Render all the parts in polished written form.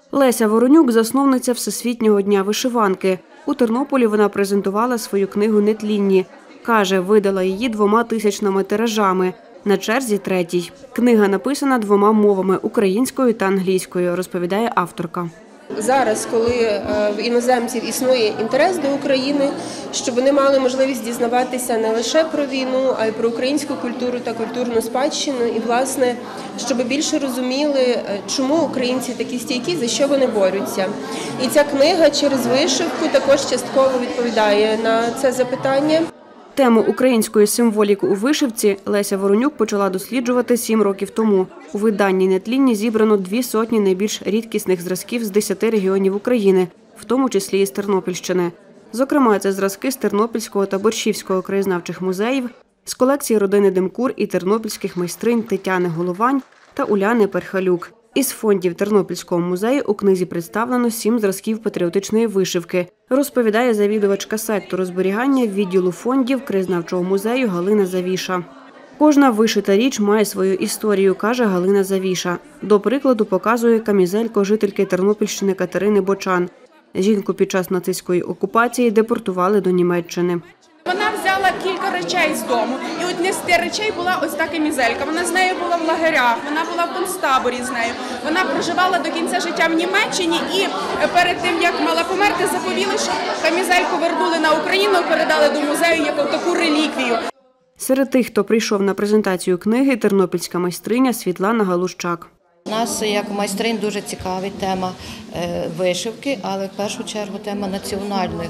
Леся Воронюк – засновниця Всесвітнього дня вишиванки. У Тернополі вона презентувала свою книгу «Нетлінні». Каже, видала її 2000 тиражами. На черзі третій. Книга написана 2 мовами – українською та англійською, розповідає авторка. Зараз, коли в іноземців існує інтерес до України, щоб вони мали можливість дізнаватися не лише про війну, а й про українську культуру та культурну спадщину. І, власне, щоб більше розуміли, чому українці такі стійкі, за що вони борються. І ця книга через вишивку також частково відповідає на це запитання. Тему української символіки у вишивці Леся Воронюк почала досліджувати 7 років тому. У виданні «Нетлінні» зібрано 200 найбільш рідкісних зразків з 10 регіонів України, в тому числі і з Тернопільщини. Зокрема, це зразки з Тернопільського та Борщівського краєзнавчих музеїв, з колекції родини Демкур і тернопільських майстринь Тетяни Головань та Уляни Перхалюк. Із фондів Тернопільського музею у книзі представлено 7 зразків патріотичної вишивки, розповідає завідувачка сектору зберігання відділу фондів краєзнавчого музею Галина Завіша. Кожна вишита річ має свою історію, каже Галина Завіша. До прикладу, показує камізелько жительки Тернопільщини Катерини Бочан. Жінку під час нацистської окупації депортували до Німеччини. Вона взяла кілька речей з дому, і одне з тих речей була ось та камізелька. Вона з нею була в лагерях, вона була в концтаборі з нею. Вона проживала до кінця життя в Німеччині і перед тим, як мала померти, заповіли, що камізельку вернули на Україну, передали до музею як таку реліквію. Серед тих, хто прийшов на презентацію книги, тернопільська майстриня Світлана Галущак. Нас, як майстринь, дуже цікавить тема вишивки, але в першу чергу тема національних,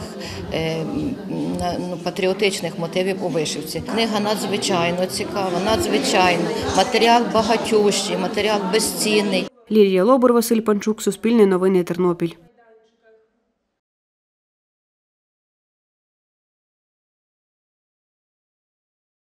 патріотичних мотивів у вишивці. Книга надзвичайно цікава, надзвичайно. Матеріал багатющий, матеріал безцінний. Лілія Лобур, Василь Панчук, Суспільне новини, Тернопіль.